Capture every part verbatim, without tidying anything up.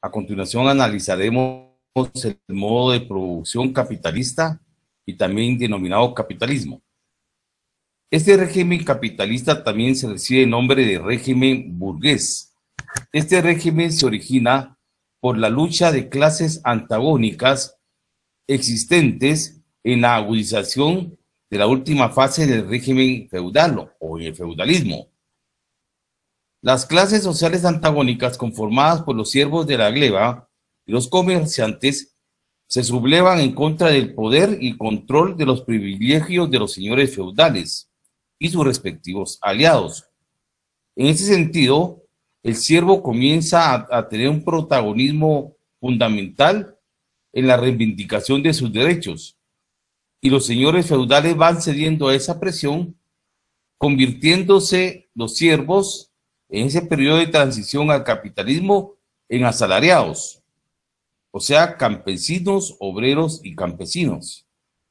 A continuación analizaremos el modo de producción capitalista y también denominado capitalismo. Este régimen capitalista también se recibe el nombre de régimen burgués. Este régimen se origina por la lucha de clases antagónicas existentes en la agudización de la última fase del régimen feudal o el feudalismo. Las clases sociales antagónicas conformadas por los siervos de la gleba y los comerciantes se sublevan en contra del poder y control de los privilegios de los señores feudales y sus respectivos aliados. En ese sentido, el siervo comienza a, a tener un protagonismo fundamental en la reivindicación de sus derechos, y los señores feudales van cediendo a esa presión, convirtiéndose los siervos en ese periodo de transición al capitalismo en asalariados, o sea, campesinos, obreros y campesinos.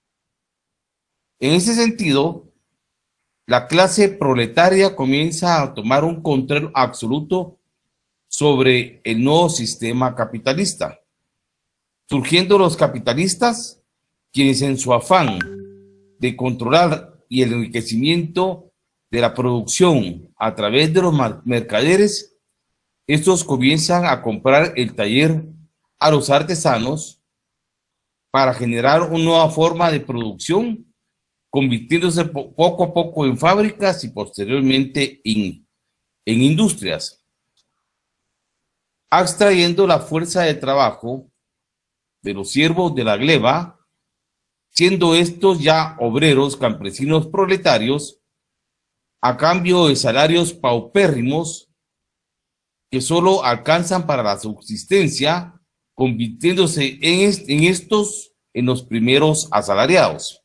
En ese sentido, la clase proletaria comienza a tomar un control absoluto sobre el nuevo sistema capitalista, surgiendo los capitalistas, quienes en su afán de controlar y el enriquecimiento de la producción a través de los mercaderes, estos comienzan a comprar el taller a los artesanos para generar una nueva forma de producción, convirtiéndose poco a poco en fábricas y posteriormente en, en industrias, extrayendo la fuerza de trabajo de los siervos de la gleba, siendo estos ya obreros, campesinos, proletarios, a cambio de salarios paupérrimos que solo alcanzan para la subsistencia, convirtiéndose en, est en estos en los primeros asalariados.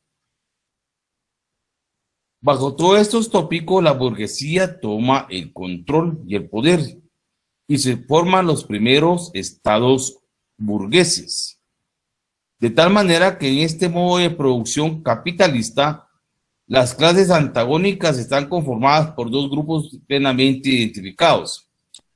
Bajo todos estos tópicos, la burguesía toma el control y el poder y se forman los primeros estados burgueses. De tal manera que en este modo de producción capitalista, las clases antagónicas están conformadas por dos grupos plenamente identificados.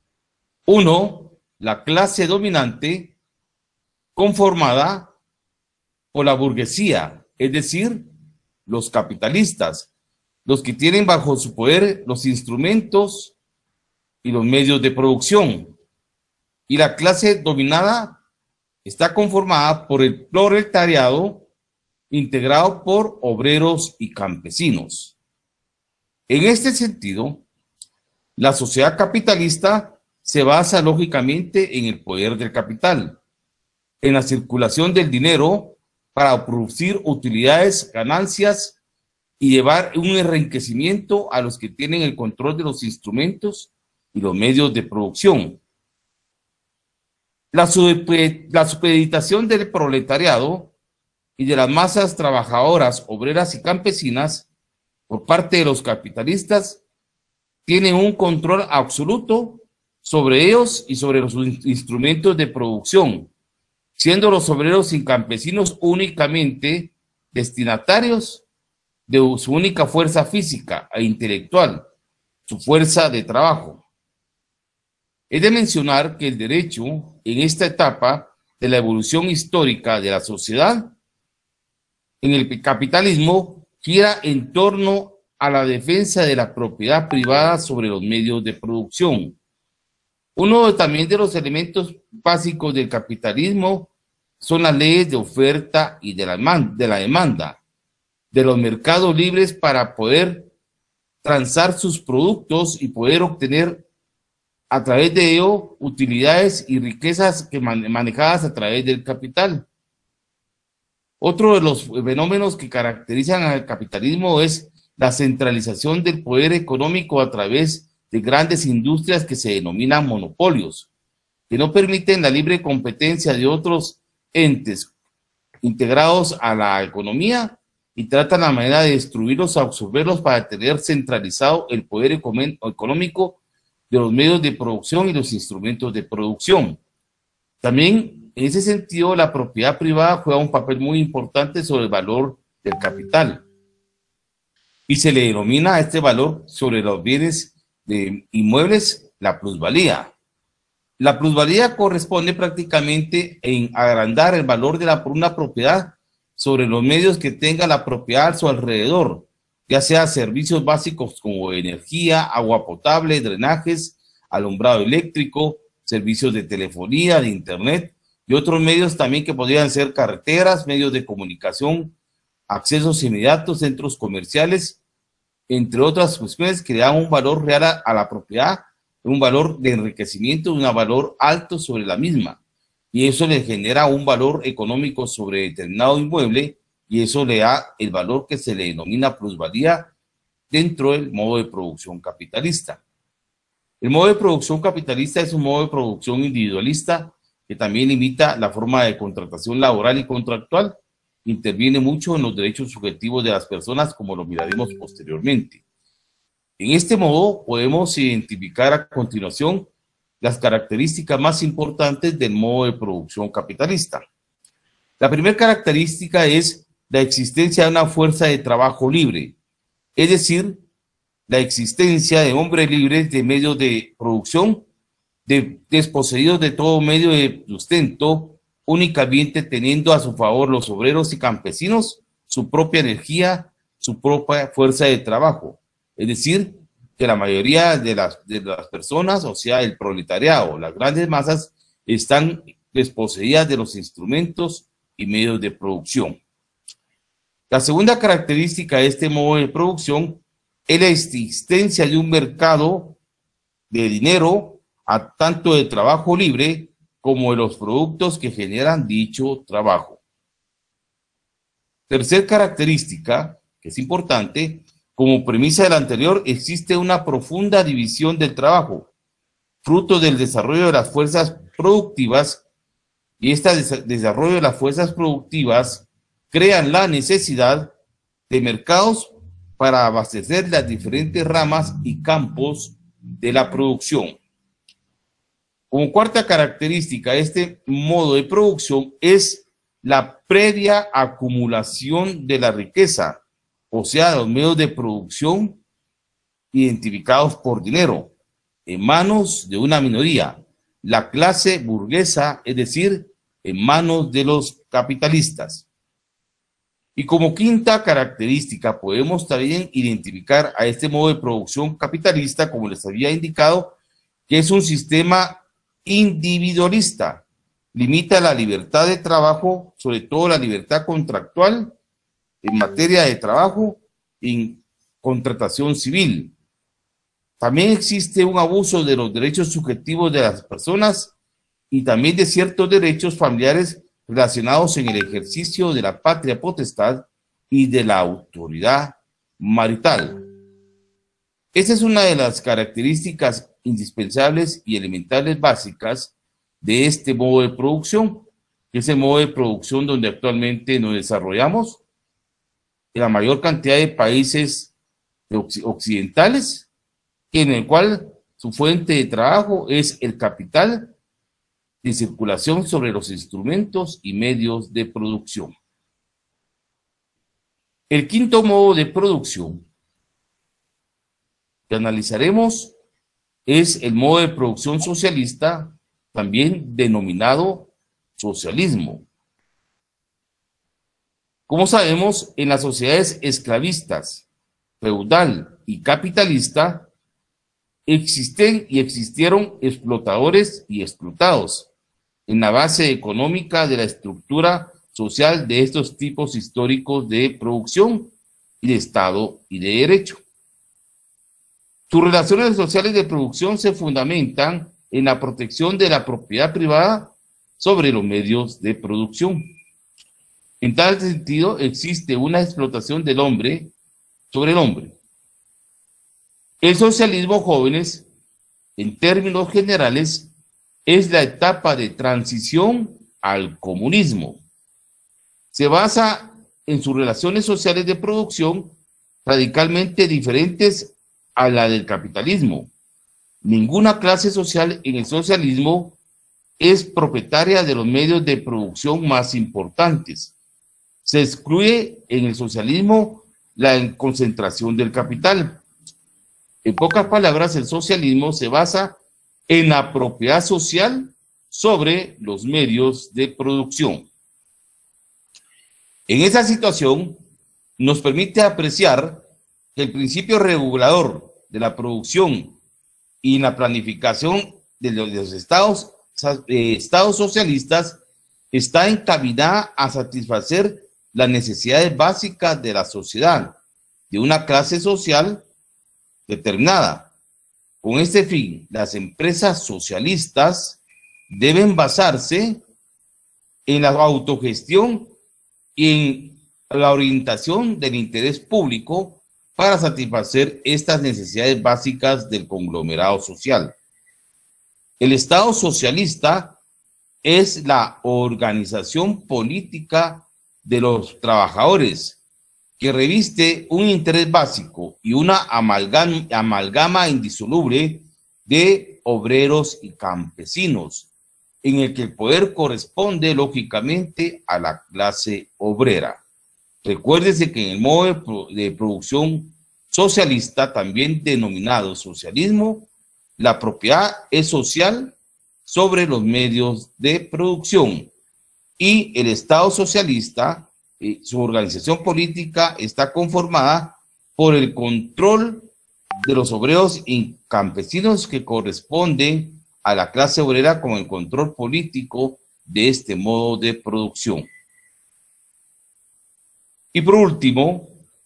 Uno, la clase dominante, conformada por la burguesía, es decir, los capitalistas, los que tienen bajo su poder los instrumentos y los medios de producción. Y la clase dominada está conformada por el proletariado, integrado por obreros y campesinos. En este sentido, la sociedad capitalista se basa lógicamente en el poder del capital, en la circulación del dinero para producir utilidades, ganancias y llevar un enriquecimiento a los que tienen el control de los instrumentos y los medios de producción. La, la supeditación del proletariado y de las masas trabajadoras, obreras y campesinas por parte de los capitalistas tienen un control absoluto sobre ellos y sobre los instrumentos de producción, siendo los obreros y campesinos únicamente destinatarios de su única fuerza física e intelectual, su fuerza de trabajo. Es de mencionar que el derecho en esta etapa de la evolución histórica de la sociedad en el capitalismo gira en torno a la defensa de la propiedad privada sobre los medios de producción. Uno también de los elementos básicos del capitalismo son las leyes de oferta y de la, de la demanda, de los mercados libres para poder transar sus productos y poder obtener a través de ello utilidades y riquezas que man manejadas a través del capital. Otro de los fenómenos que caracterizan al capitalismo es la centralización del poder económico a través de grandes industrias que se denominan monopolios, que no permiten la libre competencia de otros entes integrados a la economía y tratan la manera de destruirlos o absorberlos para tener centralizado el poder económico de los medios de producción y los instrumentos de producción. También, en ese sentido, la propiedad privada juega un papel muy importante sobre el valor del capital y se le denomina a este valor sobre los bienes de inmuebles la plusvalía. La plusvalía corresponde prácticamente en agrandar el valor de la, una propiedad sobre los medios que tenga la propiedad a su alrededor, ya sea servicios básicos como energía, agua potable, drenajes, alumbrado eléctrico, servicios de telefonía, de internet y otros medios también que podrían ser carreteras, medios de comunicación, accesos inmediatos, centros comerciales, entre otras cuestiones que le dan un valor real a, a la propiedad, un valor de enriquecimiento, un valor alto sobre la misma. Y eso le genera un valor económico sobre determinado inmueble y eso le da el valor que se le denomina plusvalía dentro del modo de producción capitalista. El modo de producción capitalista es un modo de producción individualista que también limita la forma de contratación laboral y contractual, interviene mucho en los derechos subjetivos de las personas, como lo miraremos posteriormente. En este modo podemos identificar a continuación las características más importantes del modo de producción capitalista. La primera característica es la existencia de una fuerza de trabajo libre, es decir, la existencia de hombres libres de medios de producción, de, desposeídos de todo medio de sustento, únicamente teniendo a su favor los obreros y campesinos su propia energía, su propia fuerza de trabajo. Es decir, que la mayoría de las, de las personas, o sea, el proletariado, las grandes masas, están desposeídas de los instrumentos y medios de producción. La segunda característica de este modo de producción es la existencia de un mercado de dinero, a tanto de trabajo libre como de los productos que generan dicho trabajo. Tercer característica, que es importante, como premisa del anterior, existe una profunda división del trabajo, fruto del desarrollo de las fuerzas productivas, y este desarrollo de las fuerzas productivas crean la necesidad de mercados para abastecer las diferentes ramas y campos de la producción. Como cuarta característica de este modo de producción es la previa acumulación de la riqueza, o sea, los medios de producción identificados por dinero, en manos de una minoría, la clase burguesa, es decir, en manos de los capitalistas. Y como quinta característica podemos también identificar a este modo de producción capitalista, como les había indicado, que es un sistema individualista, limita la libertad de trabajo, sobre todo la libertad contractual en materia de trabajo y contratación civil. También existe un abuso de los derechos subjetivos de las personas y también de ciertos derechos familiares relacionados en el ejercicio de la patria potestad y de la autoridad marital. Esa es una de las características indispensables y elementales básicas de este modo de producción, que es el modo de producción donde actualmente nos desarrollamos en la mayor cantidad de países occidentales, en el cual su fuente de trabajo es el capital de circulación sobre los instrumentos y medios de producción. El quinto modo de producción que analizaremos es el modo de producción socialista, también denominado socialismo. Como sabemos, en las sociedades esclavistas, feudal y capitalista, existen y existieron explotadores y explotados en la base económica de la estructura social de estos tipos históricos de producción y de Estado y de derecho. Sus relaciones sociales de producción se fundamentan en la protección de la propiedad privada sobre los medios de producción. En tal sentido, existe una explotación del hombre sobre el hombre. El socialismo, jóvenes, en términos generales, es la etapa de transición al comunismo. Se basa en sus relaciones sociales de producción radicalmente diferentes a la del capitalismo. Ninguna clase social en el socialismo es propietaria de los medios de producción más importantes. Se excluye en el socialismo la concentración del capital. En pocas palabras, el socialismo se basa en la propiedad social sobre los medios de producción. En esa situación nos permite apreciar que el principio regulador de la producción y la planificación de los, de los estados, eh, estados socialistas está encaminada a satisfacer las necesidades básicas de la sociedad, de una clase social determinada. Con este fin, las empresas socialistas deben basarse en la autogestión y en la orientación del interés público para satisfacer estas necesidades básicas del conglomerado social. El Estado socialista es la organización política de los trabajadores que reviste un interés básico y una amalgama, amalgama indisoluble de obreros y campesinos, en el que el poder corresponde lógicamente a la clase obrera. Recuérdese que en el modo de producción socialista, también denominado socialismo, la propiedad es social sobre los medios de producción y el Estado socialista, eh, su organización política está conformada por el control de los obreros y campesinos que corresponden a la clase obrera con el control político de este modo de producción. Y por último,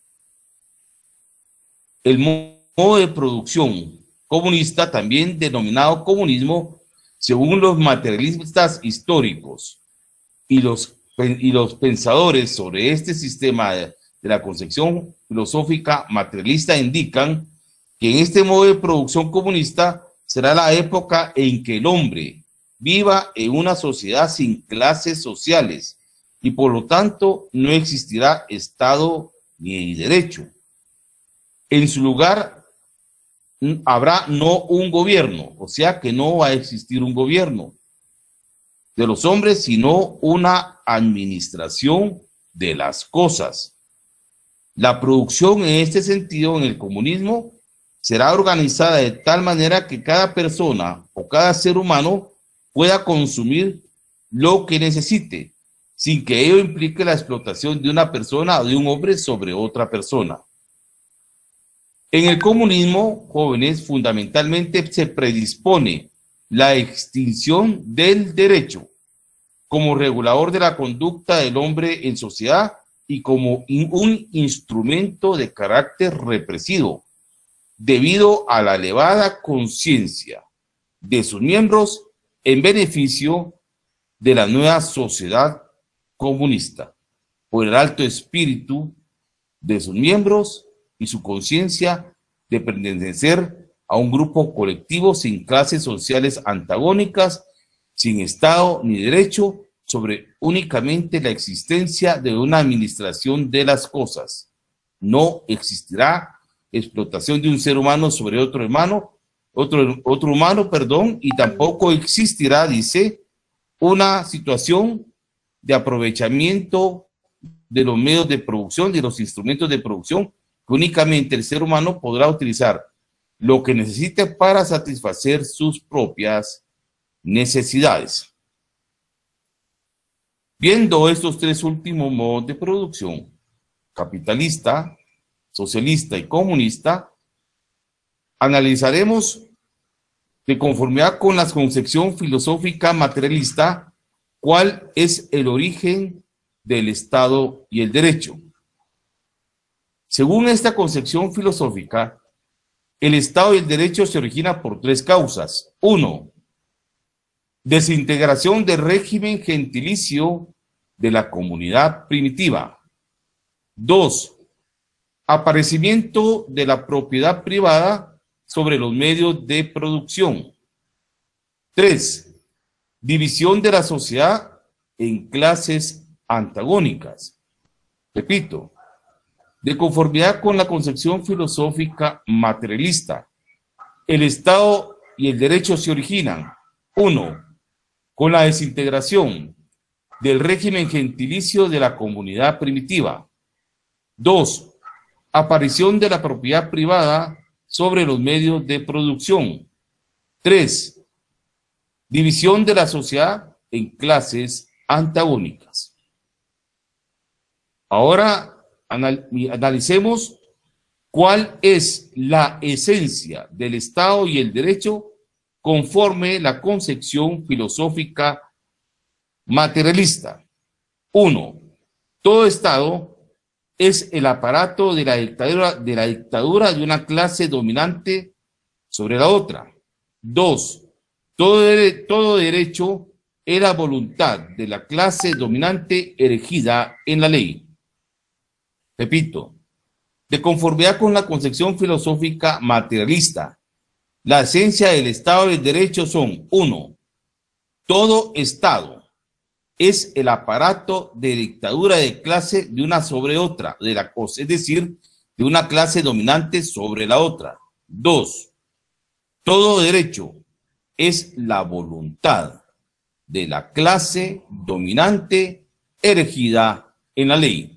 el modo de producción comunista, también denominado comunismo, según los materialistas históricos y los, y los pensadores sobre este sistema de, de la concepción filosófica materialista, indican que en este modo de producción comunista será la época en que el hombre viva en una sociedad sin clases sociales y por lo tanto no existirá Estado ni derecho. En su lugar habrá no un gobierno, o sea que no va a existir un gobierno de los hombres, sino una administración de las cosas. La producción en este sentido, en el comunismo, será organizada de tal manera que cada persona o cada ser humano pueda consumir lo que necesite, sin que ello implique la explotación de una persona o de un hombre sobre otra persona. En el comunismo, jóvenes, fundamentalmente se predispone la extinción del derecho como regulador de la conducta del hombre en sociedad y como un instrumento de carácter represivo, debido a la elevada conciencia de sus miembros en beneficio de la nueva sociedad comunista, por el alto espíritu de sus miembros y su conciencia de pertenecer a un grupo colectivo sin clases sociales antagónicas, sin Estado ni derecho, sobre únicamente la existencia de una administración de las cosas. No existirá explotación de un ser humano sobre otro hermano, otro, otro humano, perdón, y tampoco existirá, dice, una situación de aprovechamiento de los medios de producción, de los instrumentos de producción, que únicamente el ser humano podrá utilizar lo que necesite para satisfacer sus propias necesidades. Viendo estos tres últimos modos de producción, capitalista, socialista y comunista, analizaremos de conformidad con la concepción filosófica materialista cuál es el origen del Estado y el derecho. Según esta concepción filosófica, el Estado y el derecho se originan por tres causas. Uno, desintegración del régimen gentilicio de la comunidad primitiva. Dos, aparecimiento de la propiedad privada sobre los medios de producción. Tres, división de la sociedad en clases antagónicas. Repito, de conformidad con la concepción filosófica materialista, el Estado y el derecho se originan, uno, con la desintegración del régimen gentilicio de la comunidad primitiva. Dos, aparición de la propiedad privada sobre los medios de producción. Tres, División de la sociedad en clases antagónicas. Ahora anal- analicemos cuál es la esencia del Estado y el derecho conforme la concepción filosófica materialista. Uno, todo Estado es el aparato de la dictadura, de la dictadura de una clase dominante sobre la otra. Dos, todo, dere- todo derecho es la voluntad de la clase dominante erigida en la ley. Repito, de conformidad con la concepción filosófica materialista, la esencia del Estado y el derecho son: uno, todo Estado es el aparato de dictadura de clase de una sobre otra, de la cosa, es decir, de una clase dominante sobre la otra. Dos, todo derecho es la voluntad de la clase dominante erigida en la ley.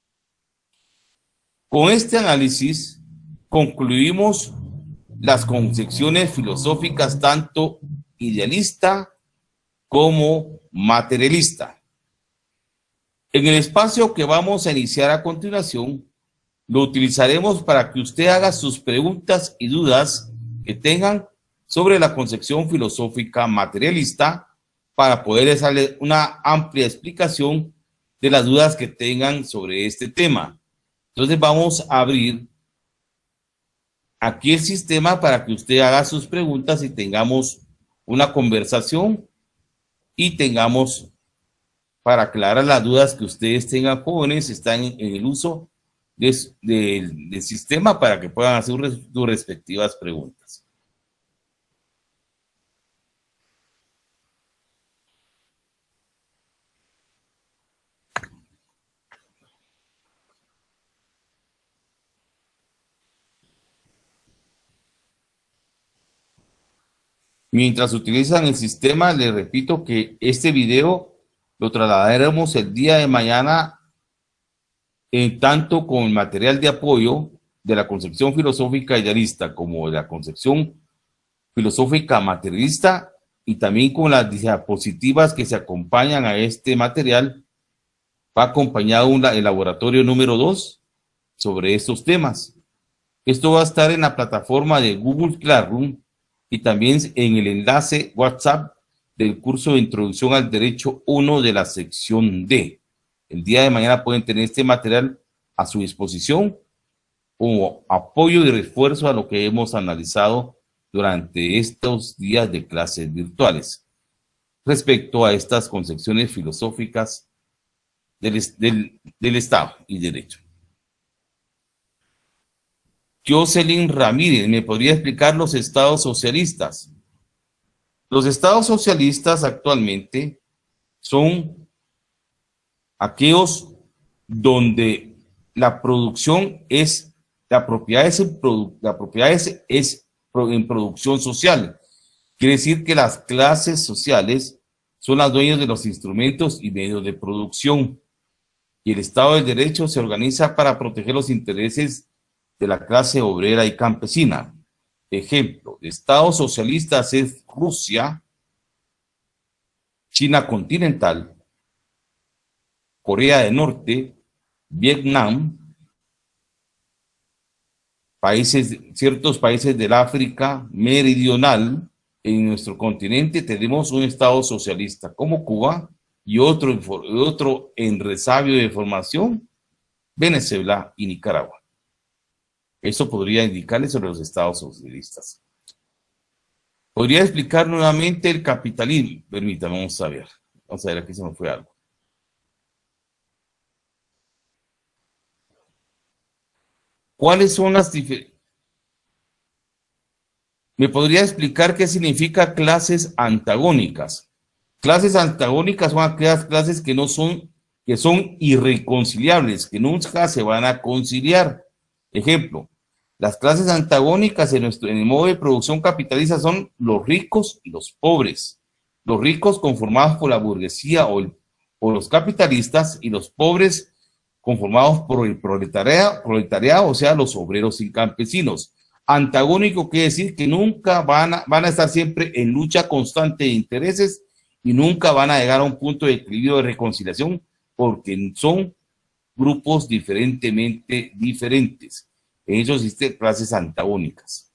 Con este análisis concluimos las concepciones filosóficas tanto idealista como materialista. En el espacio que vamos a iniciar a continuación, lo utilizaremos para que usted haga sus preguntas y dudas que tengan sobre la concepción filosófica materialista, para poder darle una amplia explicación de las dudas que tengan sobre este tema. Entonces vamos a abrir aquí el sistema para que usted haga sus preguntas y tengamos una conversación y tengamos para aclarar las dudas que ustedes tengan, jóvenes, están en, en el uso de, de, del sistema, para que puedan hacer sus respectivas preguntas. Mientras utilizan el sistema, les repito que este video lo trasladaremos el día de mañana, en tanto con el material de apoyo de la concepción filosófica idealista como de la concepción filosófica materialista, y también con las diapositivas que se acompañan a este material. Va acompañado un, el laboratorio número dos sobre estos temas. Esto va a estar en la plataforma de Google Classroom y también en el enlace WhatsApp del curso de Introducción al Derecho uno de la sección D. El día de mañana pueden tener este material a su disposición como apoyo y refuerzo a lo que hemos analizado durante estos días de clases virtuales respecto a estas concepciones filosóficas del, del, del Estado y Derecho. Jocelyn Ramírez, ¿me podría explicar los estados socialistas? Los estados socialistas actualmente son aquellos donde la producción es, la propiedad es, en, la propiedad es, es en producción social. Quiere decir que las clases sociales son las dueñas de los instrumentos y medios de producción, y el Estado del Derecho se organiza para proteger los intereses de la clase obrera y campesina. Ejemplo de estados socialistas es Rusia, China continental, Corea del Norte, Vietnam, países, ciertos países del África meridional. En nuestro continente tenemos un estado socialista como Cuba, y otro, otro en resabio de formación, Venezuela y Nicaragua. Eso podría indicarles sobre los estados socialistas. ¿Podría explicar nuevamente el capitalismo? Permítame, vamos a ver. Vamos a ver, aquí se me fue algo. ¿Cuáles son las diferencias? ¿Me podría explicar qué significa clases antagónicas? Clases antagónicas son aquellas clases que no son, que son irreconciliables, que nunca se van a conciliar. Ejemplo, las clases antagónicas en, nuestro, en el modo de producción capitalista son los ricos y los pobres. Los ricos conformados por la burguesía o, el, o los capitalistas, y los pobres conformados por el proletariado, proletariado, o sea, los obreros y campesinos. Antagónico quiere decir que nunca van a, van a estar siempre en lucha constante de intereses y nunca van a llegar a un punto de equilibrio de reconciliación porque son grupos diferentemente diferentes. En eso existen clases antagónicas.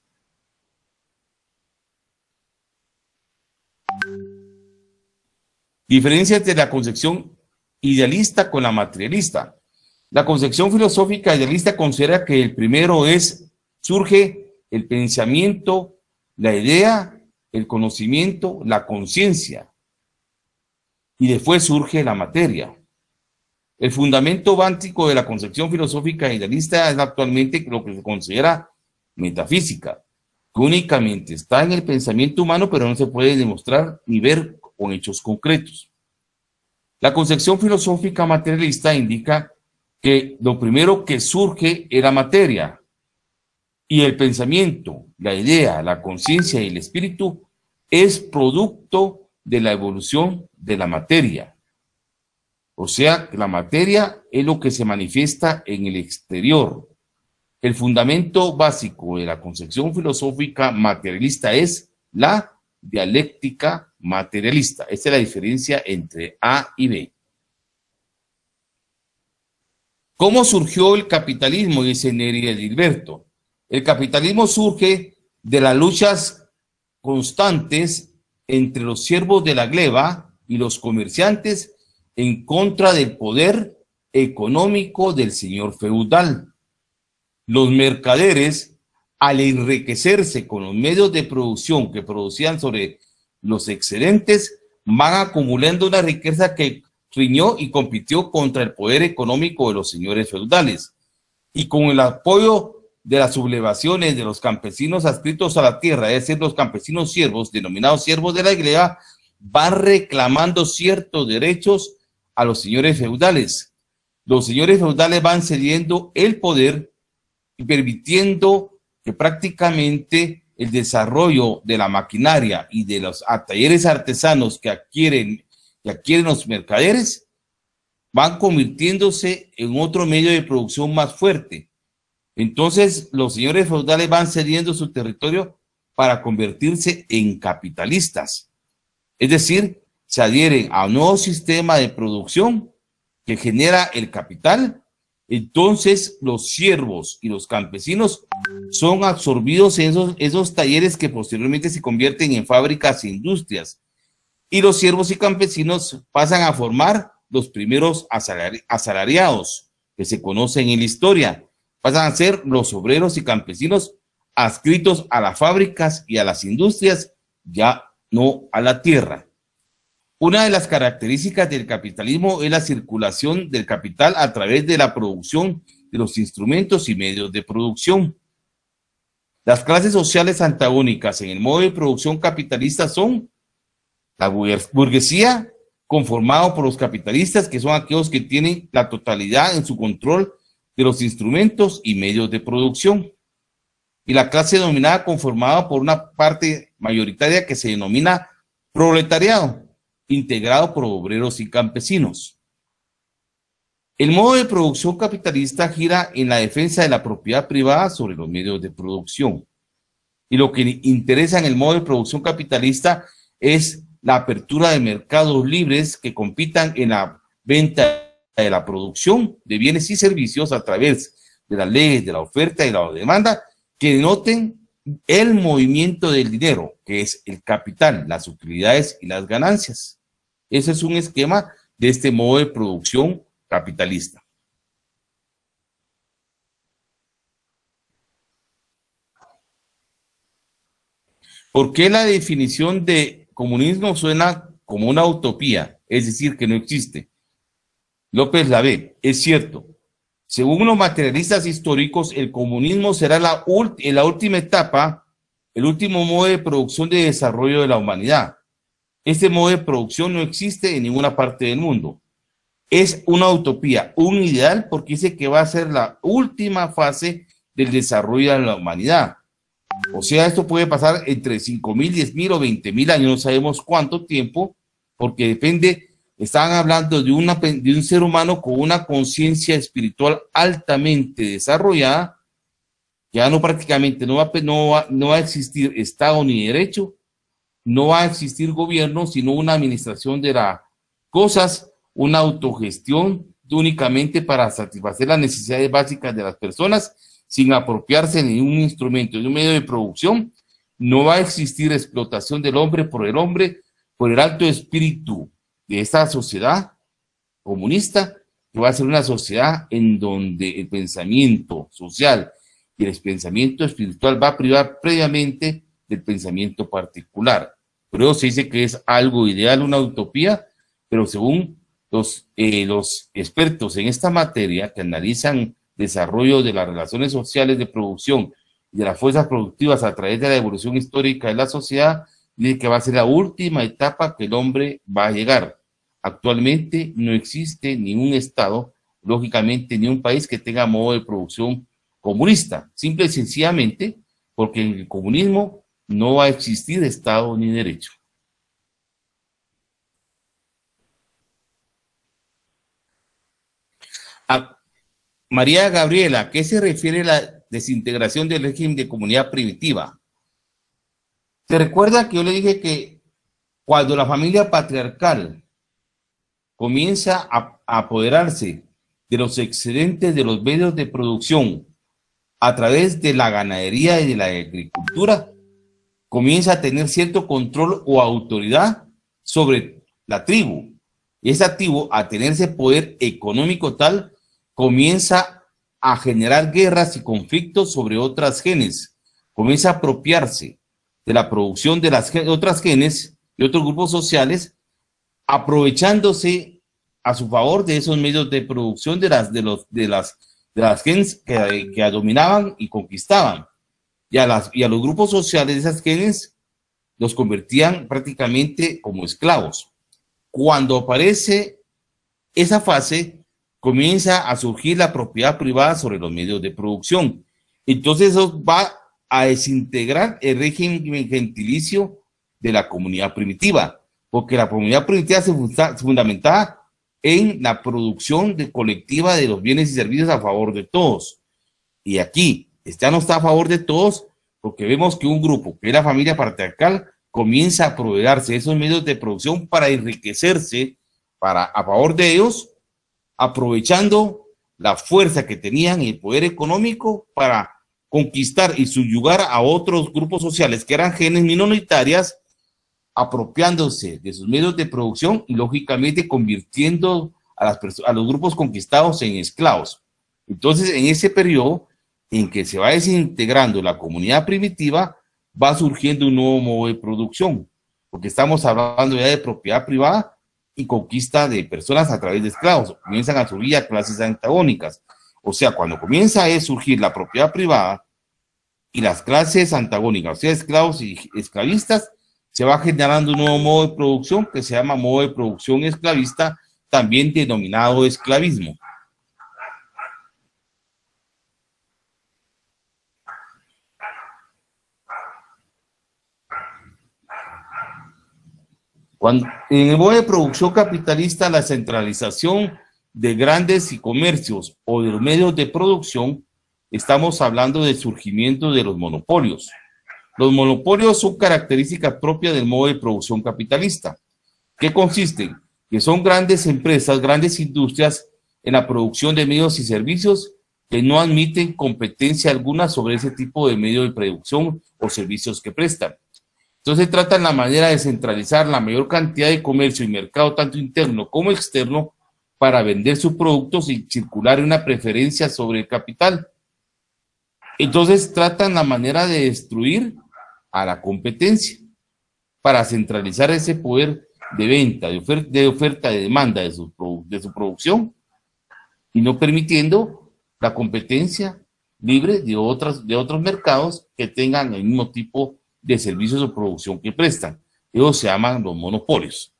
Diferencia entre la concepción idealista con la materialista. La concepción filosófica idealista considera que el primero es, surge el pensamiento, la idea, el conocimiento, la conciencia, y después surge la materia. El fundamento básico de la concepción filosófica idealista es actualmente lo que se considera metafísica, que únicamente está en el pensamiento humano, pero no se puede demostrar ni ver con hechos concretos. La concepción filosófica materialista indica que lo primero que surge es la materia, y el pensamiento, la idea, la conciencia y el espíritu es producto de la evolución de la materia. O sea, la materia es lo que se manifiesta en el exterior. El fundamento básico de la concepción filosófica materialista es la dialéctica materialista. Esta es la diferencia entre A y B. ¿Cómo surgió el capitalismo? Dice Neri Edilberto. El capitalismo surge de las luchas constantes entre los siervos de la gleba y los comerciantes en contra del poder económico del señor feudal. Los mercaderes, al enriquecerse con los medios de producción que producían sobre los excedentes, van acumulando una riqueza que riñó y compitió contra el poder económico de los señores feudales. Y con el apoyo de las sublevaciones de los campesinos adscritos a la tierra, es decir, los campesinos siervos, denominados siervos de la gleba, van reclamando ciertos derechos a los señores feudales. Los señores feudales van cediendo el poder y permitiendo que prácticamente el desarrollo de la maquinaria y de los talleres artesanos que adquieren, que adquieren los mercaderes van convirtiéndose en otro medio de producción más fuerte. Entonces, los señores feudales van cediendo su territorio para convertirse en capitalistas. Es decir, se adhieren a un nuevo sistema de producción que genera el capital. Entonces, los siervos y los campesinos son absorbidos en esos, esos talleres que posteriormente se convierten en fábricas e industrias. Y los siervos y campesinos pasan a formar los primeros asalari- asalariados que se conocen en la historia. Pasan a ser los obreros y campesinos adscritos a las fábricas y a las industrias, ya no a la tierra. Una de las características del capitalismo es la circulación del capital a través de la producción de los instrumentos y medios de producción. Las clases sociales antagónicas en el modo de producción capitalista son la burguesía, conformado por los capitalistas, que son aquellos que tienen la totalidad en su control de los instrumentos y medios de producción, y la clase dominada conformada por una parte mayoritaria que se denomina proletariado, integrado por obreros y campesinos. El modo de producción capitalista gira en la defensa de la propiedad privada sobre los medios de producción, y lo que interesa en el modo de producción capitalista es la apertura de mercados libres que compitan en la venta de la producción de bienes y servicios a través de las leyes de la oferta y la demanda que denoten el movimiento del dinero, que es el capital, las utilidades y las ganancias. Ese es un esquema de este modo de producción capitalista. ¿Por qué la definición de comunismo suena como una utopía? Es decir, que no existe. López la ve, es cierto. Según los materialistas históricos, el comunismo será la, en la última etapa, el último modo de producción de desarrollo de la humanidad. Este modo de producción no existe en ninguna parte del mundo. Es una utopía, un ideal, porque dice que va a ser la última fase del desarrollo de la humanidad. O sea, esto puede pasar entre cinco mil, diez mil o veinte mil años, no sabemos cuánto tiempo, porque depende. Estaban hablando de, una, de un ser humano con una conciencia espiritual altamente desarrollada que ya no prácticamente no va, no va, no va a existir Estado ni derecho, no va a existir gobierno, sino una administración de las cosas, una autogestión únicamente para satisfacer las necesidades básicas de las personas, sin apropiarse de ningún instrumento, de un medio de producción. No va a existir explotación del hombre por el hombre, por el alto espíritu de esta sociedad comunista, que va a ser una sociedad en donde el pensamiento social y el pensamiento espiritual va a privar previamente del pensamiento particular. Pero se dice que es algo ideal, una utopía, pero según los, eh, los expertos en esta materia que analizan desarrollo de las relaciones sociales de producción y de las fuerzas productivas a través de la evolución histórica de la sociedad, dice que va a ser la última etapa que el hombre va a llegar. Actualmente no existe ningún estado, lógicamente ni un país que tenga modo de producción comunista, simple y sencillamente porque en el comunismo no va a existir estado ni derecho. A María Gabriela, ¿a qué se refiere la desintegración del régimen de comunidad primitiva? ¿Se recuerda que yo le dije que cuando la familia patriarcal comienza a, a apoderarse de los excedentes de los medios de producción a través de la ganadería y de la agricultura, comienza a tener cierto control o autoridad sobre la tribu? Y esa tribu, a tener ese poder económico tal, comienza a generar guerras y conflictos sobre otras genes, comienza a apropiarse de la producción de las otras genes y otros grupos sociales, aprovechándose a su favor de esos medios de producción de las, de los, de las, de las genes que, que dominaban y conquistaban. Y a, las, y a los grupos sociales de esas genes los convertían prácticamente como esclavos. Cuando aparece esa fase, comienza a surgir la propiedad privada sobre los medios de producción. Entonces eso va a desintegrar el régimen gentilicio de la comunidad primitiva, porque la comunidad primitiva se fundamentaba en la producción de colectiva de los bienes y servicios a favor de todos. Y aquí, ya no está a favor de todos, porque vemos que un grupo, que es la familia patriarcal, comienza a apropiarse de esos medios de producción para enriquecerse, para a favor de ellos, aprovechando la fuerza que tenían y el poder económico para conquistar y subyugar a otros grupos sociales que eran genes minoritarias, apropiándose de sus medios de producción y lógicamente convirtiendo a, las a los grupos conquistados en esclavos. Entonces, en ese periodo en que se va desintegrando la comunidad primitiva, va surgiendo un nuevo modo de producción, porque estamos hablando ya de propiedad privada y conquista de personas a través de esclavos. Comienzan a surgir a clases antagónicas. O sea, cuando comienza a surgir la propiedad privada y las clases antagónicas, o sea, esclavos y esclavistas, se va generando un nuevo modo de producción que se llama modo de producción esclavista, también denominado esclavismo. Cuando, en el modo de producción capitalista, la centralización de grandes y comercios o de los medios de producción, estamos hablando del surgimiento de los monopolios. Los monopolios son características propias del modo de producción capitalista. ¿Qué consisten? Que son grandes empresas, grandes industrias en la producción de medios y servicios que no admiten competencia alguna sobre ese tipo de medio de producción o servicios que prestan. Entonces tratan la manera de centralizar la mayor cantidad de comercio y mercado, tanto interno como externo, para vender sus productos y circular una preferencia sobre el capital. Entonces tratan la manera de destruir a la competencia para centralizar ese poder de venta, de oferta, de, oferta, de demanda de su, de su producción y no permitiendo la competencia libre de, otras, de otros mercados que tengan el mismo tipo de servicios o producción que prestan. Ellos se llaman los monopolios.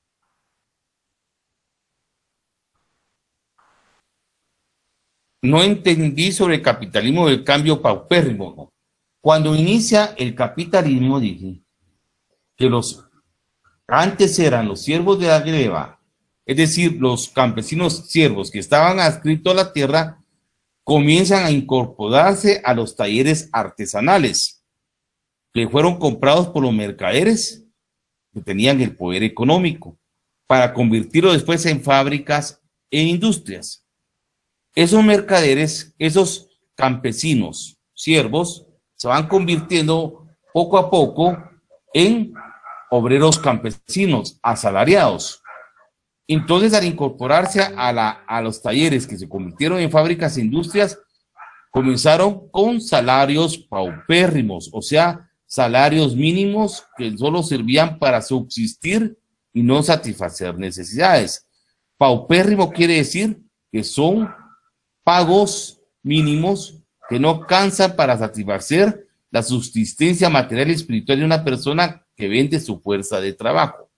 No entendí sobre el capitalismo del cambio paupérrimo. ¿No? Cuando inicia el capitalismo, dije que los antes eran los siervos de la greva, es decir, los campesinos siervos que estaban adscritos a la tierra, comienzan a incorporarse a los talleres artesanales que fueron comprados por los mercaderes que tenían el poder económico para convertirlo después en fábricas e industrias. Esos mercaderes, esos campesinos, siervos, se van convirtiendo poco a poco en obreros campesinos, asalariados. Entonces, al incorporarse a, la, a los talleres que se convirtieron en fábricas e industrias, comenzaron con salarios paupérrimos, o sea, salarios mínimos que solo servían para subsistir y no satisfacer necesidades. Paupérrimo quiere decir que son pagos mínimos que no alcanzan para satisfacer la subsistencia material y espiritual de una persona que vende su fuerza de trabajo.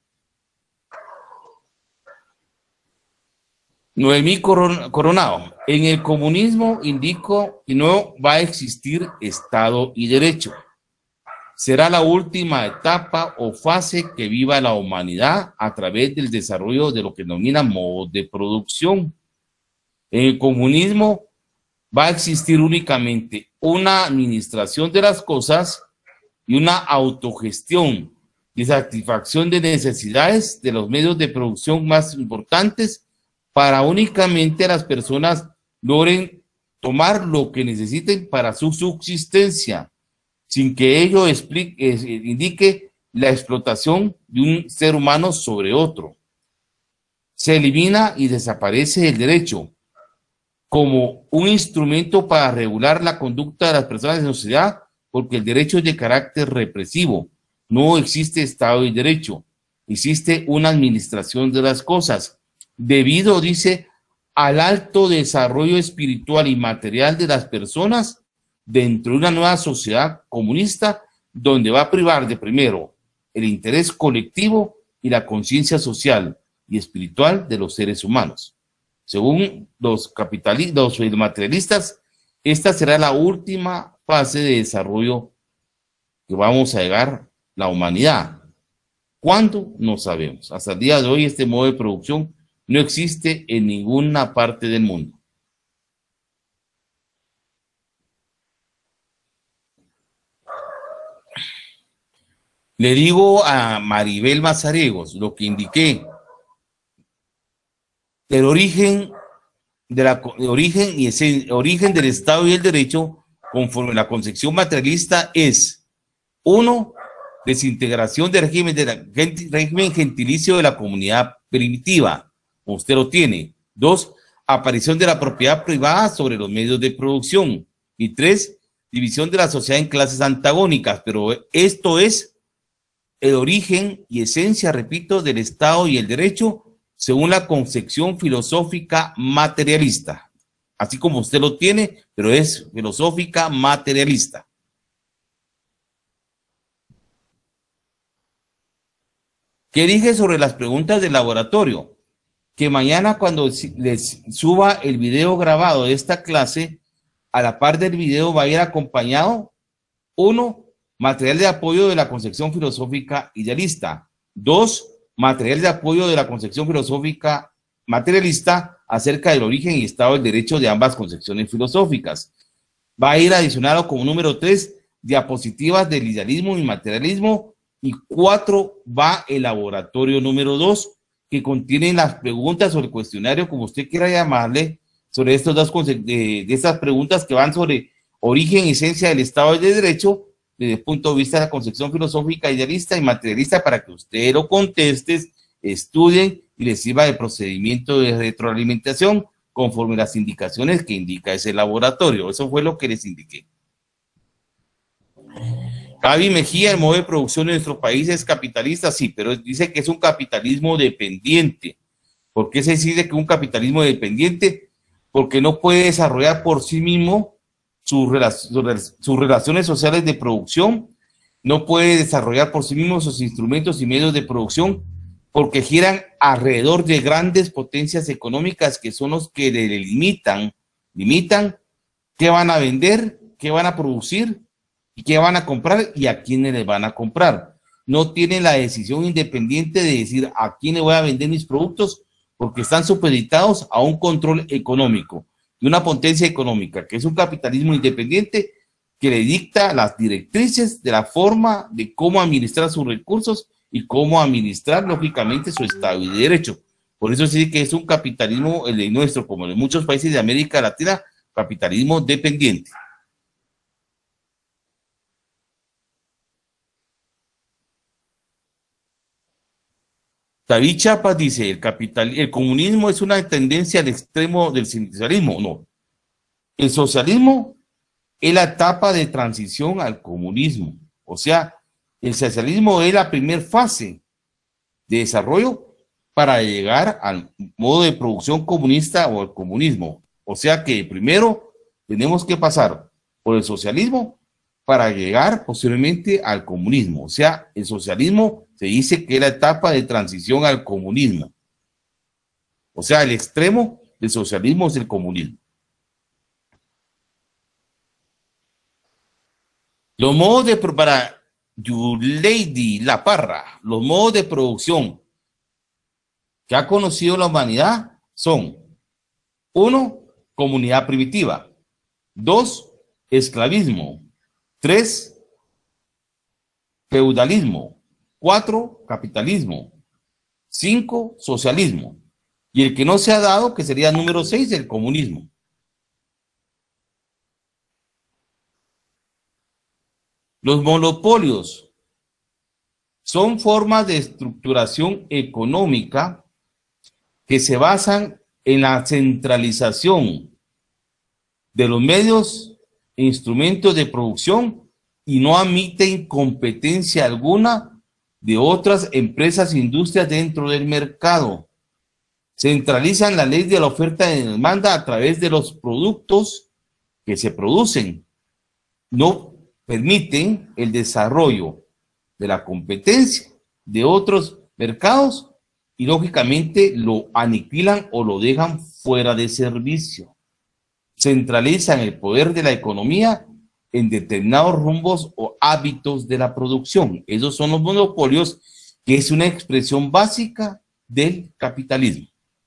Noemí Coronado, en el comunismo indico que no va a existir Estado y Derecho. Será la última etapa o fase que viva la humanidad a través del desarrollo de lo que denomina modos de producción. En el comunismo va a existir únicamente una administración de las cosas y una autogestión y satisfacción de necesidades de los medios de producción más importantes para únicamente las personas logren tomar lo que necesiten para su subsistencia, sin que ello explique, indique la explotación de un ser humano sobre otro. Se elimina y desaparece el derecho como un instrumento para regular la conducta de las personas en sociedad, porque el derecho es de carácter represivo. No existe Estado y Derecho, existe una administración de las cosas, debido, dice, al alto desarrollo espiritual y material de las personas dentro de una nueva sociedad comunista, donde va a privar de primero el interés colectivo y la conciencia social y espiritual de los seres humanos. Según los capitalistas, los materialistas, esta será la última fase de desarrollo que vamos a llegar la humanidad. ¿Cuándo? No sabemos. Hasta el día de hoy este modo de producción no existe en ninguna parte del mundo. Le digo a Maribel Mazariegos lo que indiqué. El origen, de la, el origen, y ese origen del Estado y el Derecho, conforme la concepción materialista, es: uno, desintegración del régimen, de la, régimen gentilicio de la comunidad primitiva, como usted lo tiene. Dos, aparición de la propiedad privada sobre los medios de producción. Y tres, división de la sociedad en clases antagónicas. Pero esto es el origen y esencia, repito, del Estado y el Derecho, según la concepción filosófica materialista, así como usted lo tiene, pero es filosófica materialista. ¿Qué dije sobre las preguntas del laboratorio? Que mañana, cuando les suba el video grabado de esta clase, a la par del video va a ir acompañado, uno, material de apoyo de la concepción filosófica idealista. Dos, material de apoyo de la concepción filosófica materialista acerca del origen y estado del derecho de ambas concepciones filosóficas. Va a ir adicionado como número tres, diapositivas del idealismo y materialismo, y cuatro, va el laboratorio número dos, que contiene las preguntas sobre el cuestionario, como usted quiera llamarle, sobre estos dos conceptos, de, de estas preguntas que van sobre origen y esencia del Estado y del Derecho, desde el punto de vista de la concepción filosófica idealista y materialista, para que usted lo conteste, estudien y les sirva de procedimiento de retroalimentación conforme las indicaciones que indica ese laboratorio. Eso fue lo que les indiqué. Gaby Mejía, el modo de producción de nuestro país es capitalista, sí, pero dice que es un capitalismo dependiente. ¿Por qué se dice que es un capitalismo dependiente? Porque no puede desarrollar por sí mismo Sus, sus relaciones sociales de producción, no puede desarrollar por sí mismo sus instrumentos y medios de producción, porque giran alrededor de grandes potencias económicas que son los que le limitan, limitan qué van a vender, qué van a producir, y qué van a comprar y a quiénes les van a comprar. No tienen la decisión independiente de decir a quién le voy a vender mis productos, porque están supeditados a un control económico. de una potencia económica, que es un capitalismo independiente que le dicta las directrices de la forma de cómo administrar sus recursos y cómo administrar, lógicamente, su Estado y derecho. Por eso sí que es un capitalismo, el de nuestro, como en muchos países de América Latina, capitalismo dependiente. David Chiapas dice, el, capital, el comunismo es una tendencia al extremo del socialismo. No, el socialismo es la etapa de transición al comunismo. O sea, el socialismo es la primera fase de desarrollo para llegar al modo de producción comunista o al comunismo. O sea que primero tenemos que pasar por el socialismo para llegar posteriormente al comunismo. O sea, el socialismo se dice que es la etapa de transición al comunismo. O sea, el extremo del socialismo es el comunismo. Los modos de, para Yuleidi La Parra, los modos de producción que ha conocido la humanidad son: uno, comunidad primitiva; dos, esclavismo; tres, feudalismo; cuatro, capitalismo; cinco, socialismo; y el que no se ha dado, que sería el número seis, el comunismo. Los monopolios son formas de estructuración económica que se basan en la centralización de los medios e instrumentos de producción y no admiten competencia alguna de otras empresas e industrias dentro del mercado. Centralizan la ley de la oferta y demanda a través de los productos que se producen. No permiten el desarrollo de la competencia de otros mercados y lógicamente lo aniquilan o lo dejan fuera de servicio. Centralizan el poder de la economía en determinados rumbos o hábitos de la producción. Esos son los monopolios, que es una expresión básica del capitalismo.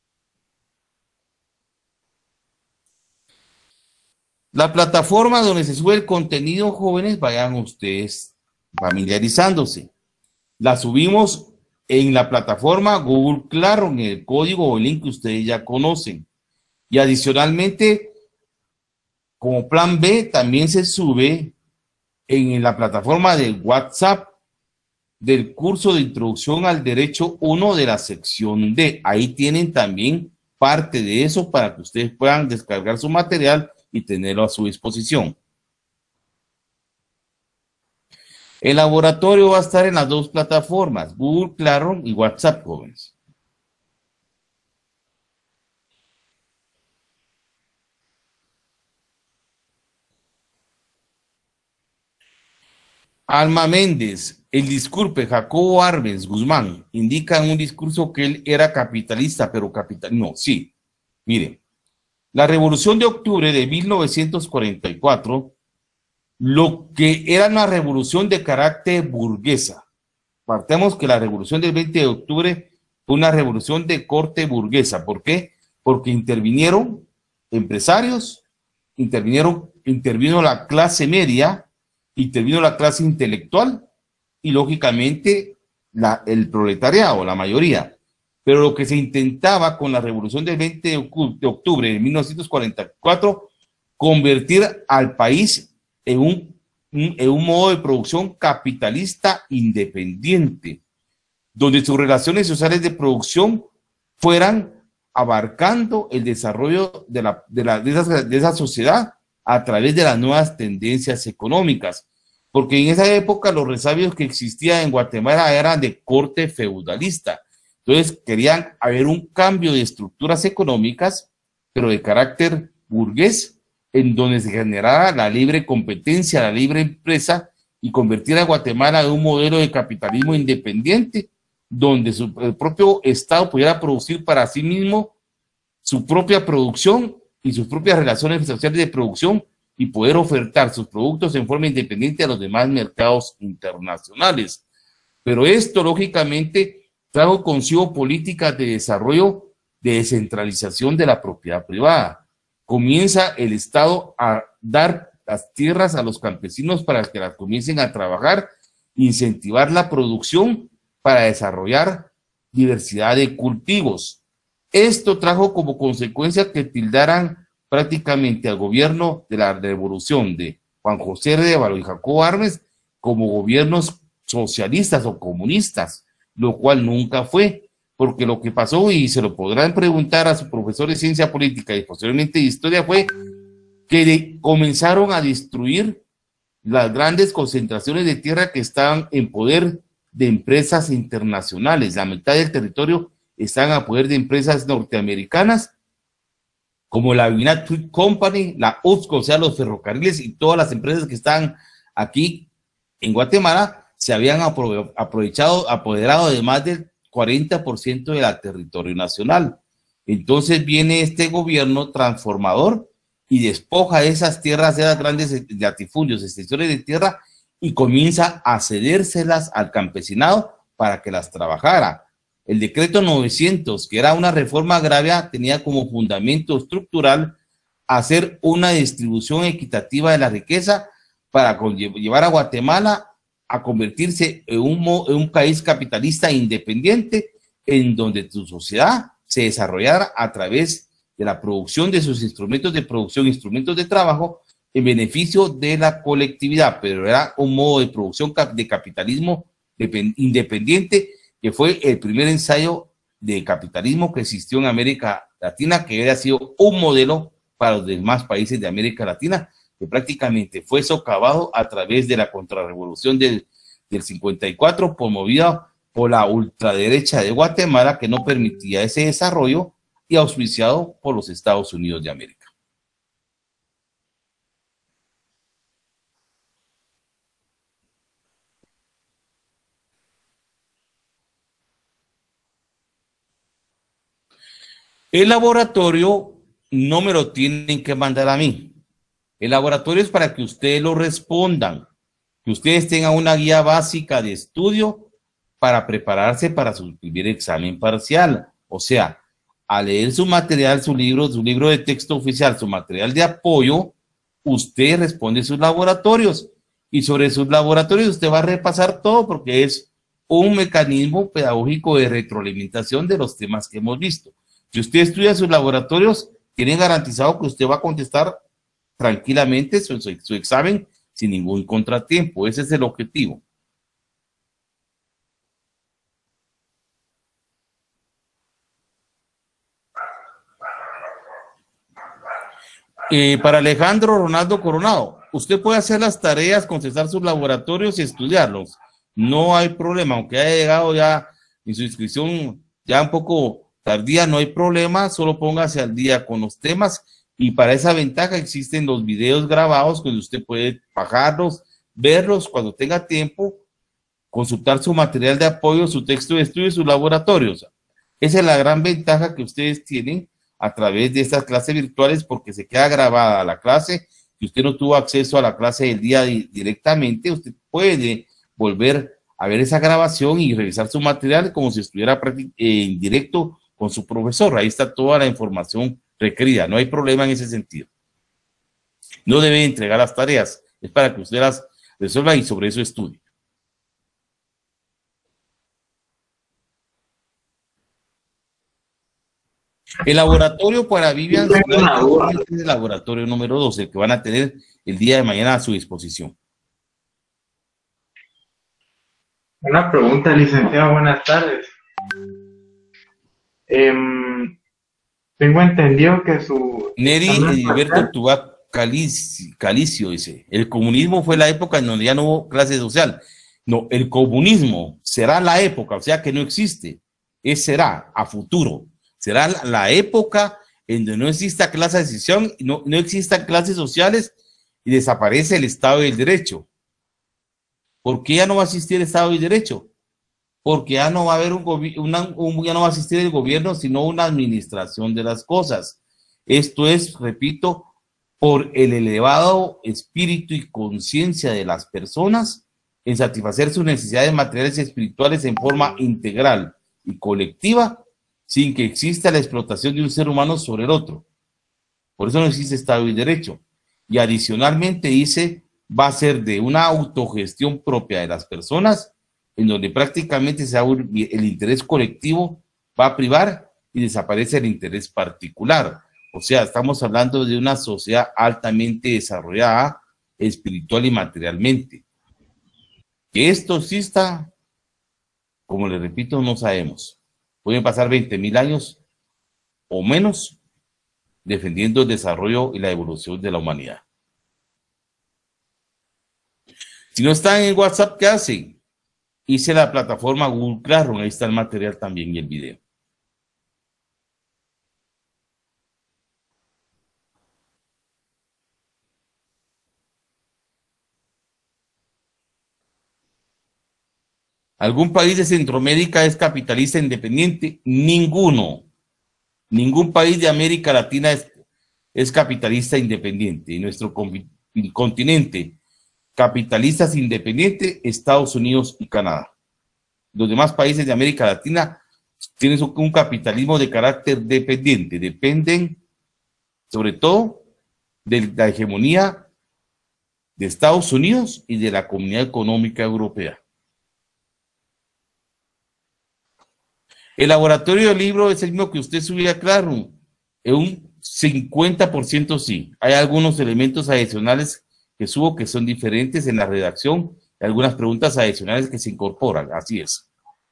La plataforma donde se sube el contenido, jóvenes, vayan ustedes familiarizándose. La subimos en la plataforma Google Claro, en el código o el link que ustedes ya conocen. Y adicionalmente, como plan B, también se sube en la plataforma de WhatsApp del curso de Introducción al Derecho uno de la sección D. Ahí tienen también parte de eso para que ustedes puedan descargar su material y tenerlo a su disposición. El laboratorio va a estar en las dos plataformas, Google Claro y WhatsApp, jóvenes. Alma Méndez, el disculpe, Jacobo Arbenz Guzmán, indica en un discurso que él era capitalista, pero capital, no, sí, miren. La Revolución de Octubre de mil novecientos cuarenta y cuatro, lo que era una revolución de carácter burguesa. Partemos que la Revolución del veinte de octubre fue una revolución de corte burguesa. ¿Por qué? Porque intervinieron empresarios, intervinieron, intervino la clase media, intervino la clase intelectual y lógicamente la, el proletariado, la mayoría. Pero lo que se intentaba con la Revolución del veinte de octubre de mil novecientos cuarenta y cuatro, convertir al país en un, en un modo de producción capitalista independiente, donde sus relaciones sociales de producción fueran abarcando el desarrollo de, la, de, la, de, esa, de esa sociedad a través de las nuevas tendencias económicas. Porque en esa época los resabios que existían en Guatemala eran de corte feudalista. Entonces querían haber un cambio de estructuras económicas, pero de carácter burgués, en donde se generara la libre competencia, la libre empresa, y convertir a Guatemala en un modelo de capitalismo independiente, donde su, el propio Estado pudiera producir para sí mismo su propia producción y sus propias relaciones sociales de producción y poder ofertar sus productos en forma independiente a los demás mercados internacionales. Pero esto, lógicamente, trajo consigo políticas de desarrollo de descentralización de la propiedad privada, comienza el Estado a dar las tierras a los campesinos para que las comiencen a trabajar, incentivar la producción para desarrollar diversidad de cultivos. Esto trajo como consecuencia que tildaran prácticamente al gobierno de la revolución de Juan José Révalo y Jacobo Arbenz como gobiernos socialistas o comunistas, lo cual nunca fue, porque lo que pasó, y se lo podrán preguntar a su profesor de ciencia política y posteriormente de historia, fue que de, comenzaron a destruir las grandes concentraciones de tierra que estaban en poder de empresas internacionales. La mitad del territorio están a poder de empresas norteamericanas, como la United Fruit Company, la U T S C, o sea, los ferrocarriles y todas las empresas que están aquí en Guatemala, se habían aprovechado, apoderado de más del cuarenta por ciento del territorio nacional. Entonces viene este gobierno transformador y despoja de esas tierras, de las grandes latifundios, extensiones de tierra, y comienza a cedérselas al campesinado para que las trabajara. El decreto novecientos, que era una reforma agraria, tenía como fundamento estructural hacer una distribución equitativa de la riqueza para llevar a Guatemala a convertirse en un, en un país capitalista independiente, en donde tu sociedad se desarrollara a través de la producción de sus instrumentos de producción, instrumentos de trabajo, en beneficio de la colectividad, pero era un modo de producción de capitalismo independiente, que fue el primer ensayo de capitalismo que existió en América Latina, que había sido un modelo para los demás países de América Latina, que prácticamente fue socavado a través de la contrarrevolución del, del cincuenta y cuatro, promovida por la ultraderecha de Guatemala, que no permitía ese desarrollo, y auspiciado por los Estados Unidos de América. El laboratorio no me lo tienen que mandar a mí. El laboratorio es para que ustedes lo respondan, que ustedes tengan una guía básica de estudio para prepararse para su primer examen parcial. O sea, a leer su material, su libro, su libro de texto oficial, su material de apoyo, usted responde sus laboratorios. Y sobre sus laboratorios usted va a repasar todo, porque es un mecanismo pedagógico de retroalimentación de los temas que hemos visto. Si usted estudia sus laboratorios, tienen garantizado que usted va a contestar tranquilamente su, su, su examen sin ningún contratiempo. Ese es el objetivo. Eh, para Alejandro Ronaldo Coronado, usted puede hacer las tareas, contestar sus laboratorios y estudiarlos. No hay problema, aunque haya llegado ya en su inscripción ya un poco tardía, no hay problema, solo póngase al día con los temas, y para esa ventaja existen los videos grabados donde usted puede bajarlos, verlos cuando tenga tiempo, consultar su material de apoyo, su texto de estudio y sus laboratorios. Esa es la gran ventaja que ustedes tienen a través de estas clases virtuales, porque se queda grabada la clase. Si usted no tuvo acceso a la clase del día directamente, usted puede volver a ver esa grabación y revisar su material como si estuviera en directo con su profesor. Ahí está toda la información requerida, no hay problema en ese sentido. No debe entregar las tareas, es para que usted las resuelva y sobre eso estudie. El laboratorio para Vivian es el laboratorio número dos, el que van a tener el día de mañana a su disposición. Una pregunta, licenciado, buenas tardes. Eh, tengo entendido que su... Neri Heriberto Tubac Calicio, Calicio dice, el comunismo fue la época en donde ya no hubo clase social. No, el comunismo será la época, o sea que no existe, es será a futuro. Será la época en donde no exista clase de decisión, no, no existan clases sociales y desaparece el Estado del Derecho. ¿Por qué ya no va a existir el Estado del Derecho? Porque ya no va a haber un gobierno, ya no va a existir el gobierno, sino una administración de las cosas. Esto es, repito, por el elevado espíritu y conciencia de las personas en satisfacer sus necesidades materiales y espirituales en forma integral y colectiva, sin que exista la explotación de un ser humano sobre el otro. Por eso no existe Estado y Derecho. Y adicionalmente dice, va a ser de una autogestión propia de las personas, en donde prácticamente se el interés colectivo va a privar y desaparece el interés particular. O sea, estamos hablando de una sociedad altamente desarrollada, espiritual y materialmente. Que esto exista, como les repito, no sabemos. Pueden pasar veinte mil años o menos defendiendo el desarrollo y la evolución de la humanidad. Si no están en WhatsApp, ¿qué hacen? Hice la plataforma Google Classroom, ahí está el material también y el video. ¿Algún país de Centroamérica es capitalista independiente? Ninguno. Ningún país de América Latina es, es capitalista independiente. En nuestro continente, capitalistas independientes, Estados Unidos y Canadá. Los demás países de América Latina tienen un capitalismo de carácter dependiente. Dependen, sobre todo, de la hegemonía de Estados Unidos y de la Comunidad Económica Europea. El laboratorio del libro es el mismo que usted subía, claro, en un cincuenta por ciento sí. Hay algunos elementos adicionales que subo que son diferentes en la redacción y algunas preguntas adicionales que se incorporan, así es.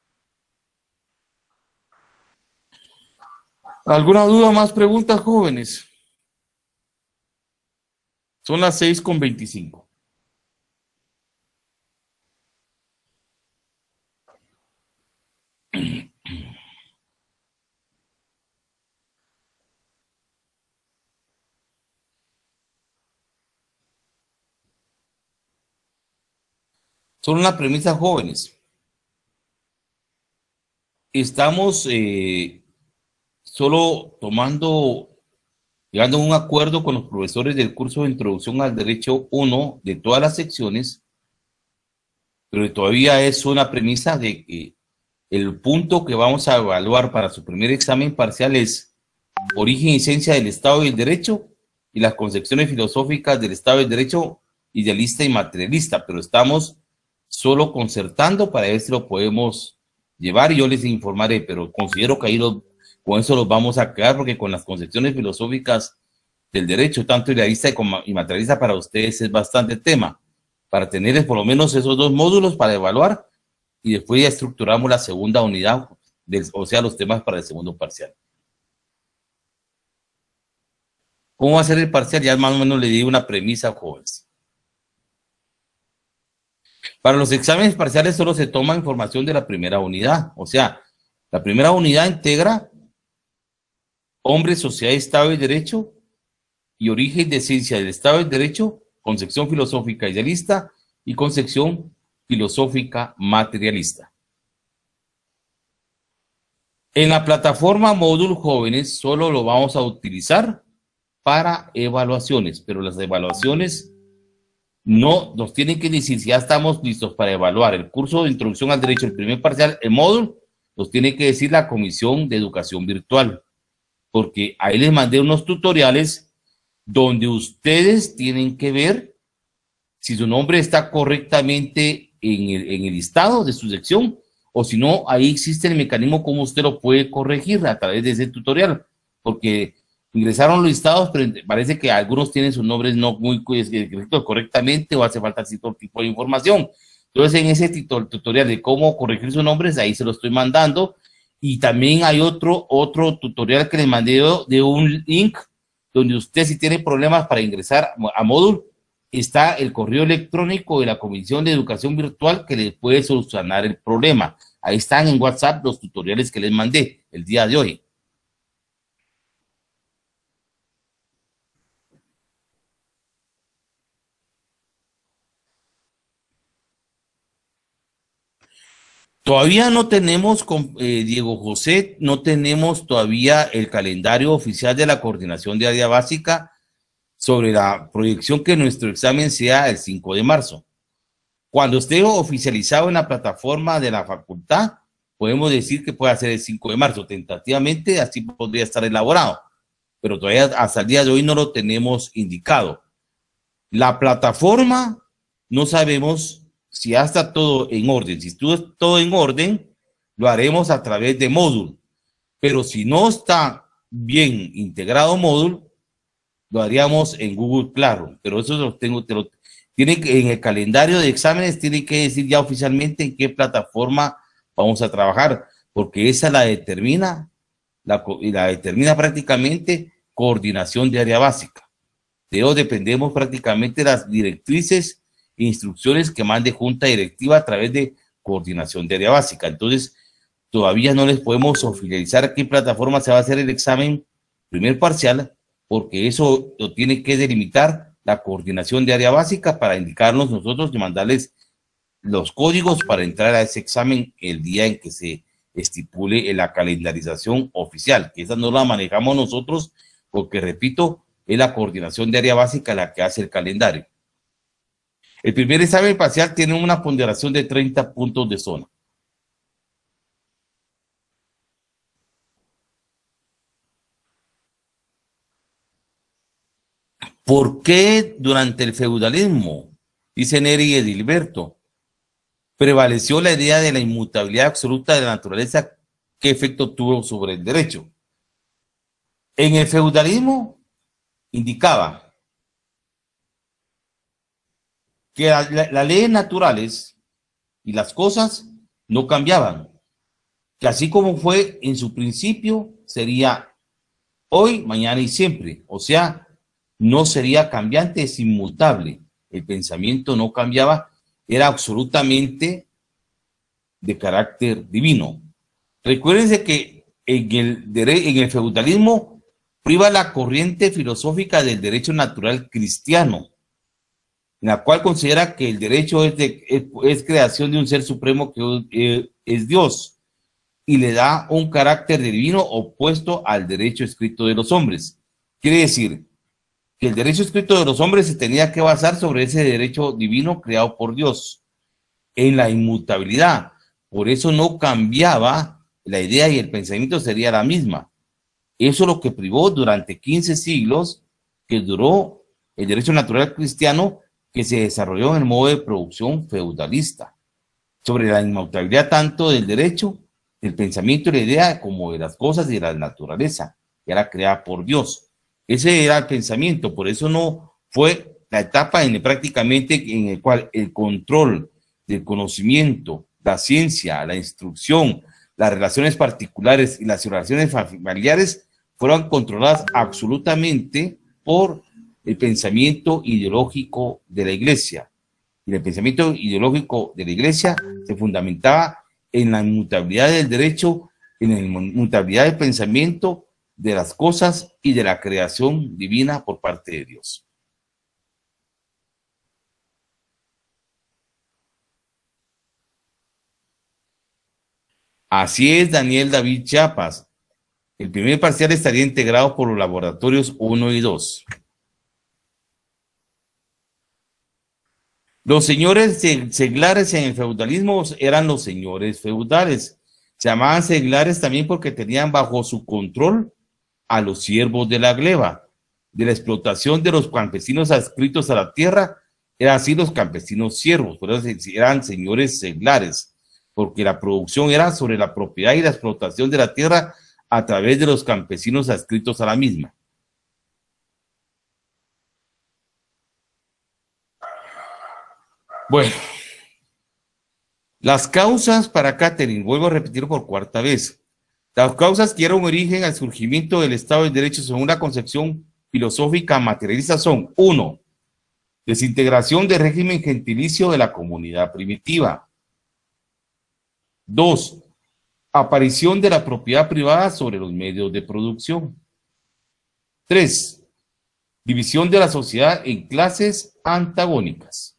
¿Alguna duda, más preguntas, jóvenes? Son las seis con veinticinco. Son una premisa, jóvenes. Estamos eh, solo tomando, llegando a un acuerdo con los profesores del curso de Introducción al Derecho uno de todas las secciones, pero todavía es una premisa de que el punto que vamos a evaluar para su primer examen parcial es origen y esencia del Estado y el Derecho y las concepciones filosóficas del Estado y el Derecho idealista y materialista, pero estamos solo concertando para ver si lo podemos llevar y yo les informaré, pero considero que ahí lo, con eso los vamos a quedar porque con las concepciones filosóficas del derecho, tanto idealista y materialista para ustedes es bastante tema, para tener por lo menos esos dos módulos para evaluar y después ya estructuramos la segunda unidad, del, o sea, los temas para el segundo parcial. ¿Cómo va a ser el parcial? Ya más o menos le di una premisa, jóvenes. Para los exámenes parciales solo se toma información de la primera unidad, o sea, la primera unidad integra hombre, sociedad, Estado y Derecho y origen de ciencia del Estado y Derecho, concepción filosófica idealista y concepción filosófica materialista. En la plataforma Módulo Jóvenes solo lo vamos a utilizar para evaluaciones, pero las evaluaciones no nos tienen que decir si ya estamos listos para evaluar el curso de Introducción al Derecho, el primer parcial, el módulo, nos tiene que decir la Comisión de Educación Virtual, porque ahí les mandé unos tutoriales donde ustedes tienen que ver si su nombre está correctamente en el, en el listado de su sección, o si no, ahí existe el mecanismo como usted lo puede corregir a través de ese tutorial, porque ingresaron los listados, pero parece que algunos tienen sus nombres no muy escritos correctamente o hace falta cierto tipo de información. Entonces, en ese tutorial de cómo corregir sus nombres, ahí se lo estoy mandando. Y también hay otro, otro tutorial que les mandé de un link donde usted, si tiene problemas para ingresar a módulo, está el correo electrónico de la Comisión de Educación Virtual que le puede solucionar el problema. Ahí están en WhatsApp los tutoriales que les mandé el día de hoy. Todavía no tenemos, con eh, Diego José, no tenemos todavía el calendario oficial de la Coordinación de Área Básica sobre la proyección que nuestro examen sea el cinco de marzo. Cuando esté oficializado en la plataforma de la facultad, podemos decir que puede ser el cinco de marzo. Tentativamente, así podría estar elaborado. pero todavía hasta el día de hoy no lo tenemos indicado. La plataforma, no sabemos si ya está todo en orden. Si estuvo todo en orden, lo haremos a través de Moodle. Pero si no está bien integrado Moodle, lo haríamos en Google Classroom. Pero eso lo tengo, te lo, tiene que, en el calendario de exámenes tiene que decir ya oficialmente en qué plataforma vamos a trabajar, porque esa la determina, la, la determina prácticamente coordinación de área básica. De ello dependemos prácticamente de las directrices e instrucciones que mande Junta Directiva a través de coordinación de área básica. Entonces, todavía no les podemos oficializar qué plataforma se va a hacer el examen primer parcial, porque eso lo tiene que delimitar la coordinación de área básica para indicarnos nosotros y mandarles los códigos para entrar a ese examen el día en que se estipule en la calendarización oficial, que esa no la manejamos nosotros, porque repito, es la coordinación de área básica la que hace el calendario. El primer examen parcial tiene una ponderación de treinta puntos de zona. ¿Por qué durante el feudalismo, dice Neri y Edilberto, prevaleció la idea de la inmutabilidad absoluta de la naturaleza? ¿Qué efecto tuvo sobre el derecho? En el feudalismo indicaba que las la, la leyes naturales y las cosas no cambiaban, que así como fue en su principio, sería hoy, mañana y siempre. O sea, no sería cambiante, es inmutable. El pensamiento no cambiaba, era absolutamente de carácter divino. Recuérdense que en el, en el feudalismo priva la corriente filosófica del derecho natural cristiano, en la cual considera que el derecho es, de, es, es creación de un ser supremo que es, es Dios, y le da un carácter divino opuesto al derecho escrito de los hombres. Quiere decir que el derecho escrito de los hombres se tenía que basar sobre ese derecho divino creado por Dios, en la inmutabilidad. Por eso no cambiaba, la idea y el pensamiento sería la misma. Eso es lo que privó durante quince siglos que duró el derecho natural cristiano, que se desarrolló en el modo de producción feudalista, sobre la inmutabilidad tanto del derecho, del pensamiento y la idea, como de las cosas y de la naturaleza, que era creada por Dios. Ese era el pensamiento, por eso no fue la etapa en el, prácticamente en el cual el control del conocimiento, la ciencia, la instrucción, las relaciones particulares y las relaciones familiares fueron controladas absolutamente por el pensamiento ideológico de la Iglesia. Y el pensamiento ideológico de la Iglesia se fundamentaba en la inmutabilidad del derecho, en la inmutabilidad del pensamiento, de las cosas y de la creación divina por parte de Dios. Así es, Daniel David Chiapas. El primer parcial estaría integrado por los laboratorios uno y dos. Los señores seglares en el feudalismo eran los señores feudales. Se llamaban seglares también porque tenían bajo su control a los siervos de la gleba. De la explotación de los campesinos adscritos a la tierra, eran así los campesinos siervos, por eso eran señores seglares, porque la producción era sobre la propiedad y la explotación de la tierra a través de los campesinos adscritos a la misma. Bueno, las causas para Catherine, vuelvo a repetir por cuarta vez. Las causas que dieron origen al surgimiento del Estado de Derecho según una concepción filosófica materialista son: uno, desintegración del régimen gentilicio de la comunidad primitiva. Dos, aparición de la propiedad privada sobre los medios de producción. Tres, división de la sociedad en clases antagónicas.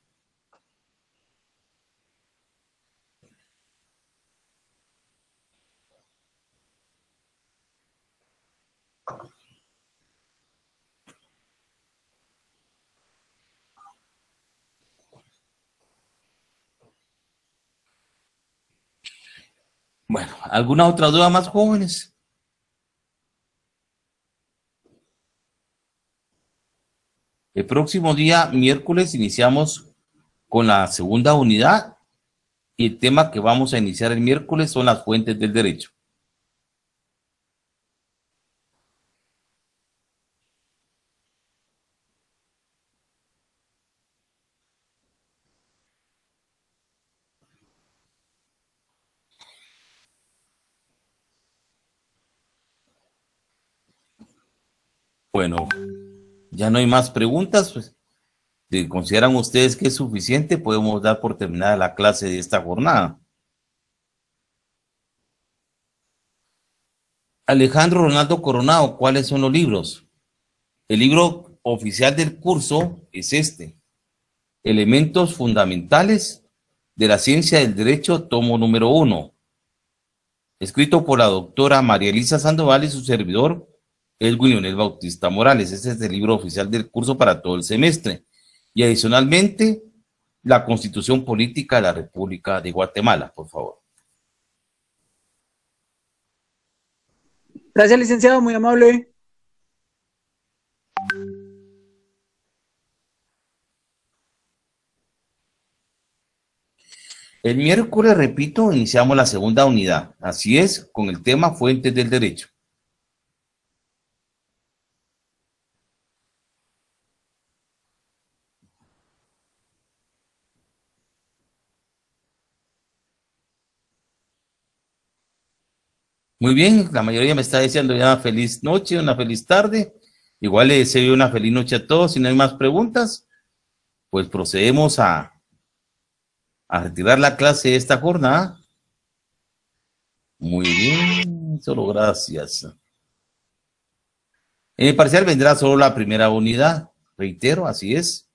Bueno, ¿alguna otra duda más, jóvenes? El próximo día, miércoles, iniciamos con la segunda unidad y el tema que vamos a iniciar el miércoles son las fuentes del derecho. Bueno, ya no hay más preguntas, pues, si consideran ustedes que es suficiente, podemos dar por terminada la clase de esta jornada. Alejandro Ronaldo Coronado, ¿cuáles son los libros? El libro oficial del curso es este, Elementos Fundamentales de la Ciencia del Derecho, tomo número uno, escrito por la doctora María Elisa Sandoval y su servidor, Edwin Leonel Bautista Morales. Este es el libro oficial del curso para todo el semestre. Y adicionalmente, la Constitución Política de la República de Guatemala, por favor. Gracias, licenciado, muy amable. El miércoles, repito, iniciamos la segunda unidad. Así es, con el tema Fuentes del Derecho. Muy bien, la mayoría me está deseando ya una feliz noche, una feliz tarde. Igual les deseo una feliz noche a todos. Si no hay más preguntas, pues procedemos a, a retirar la clase de esta jornada. Muy bien, solo gracias. En el parcial vendrá solo la primera unidad, reitero, así es.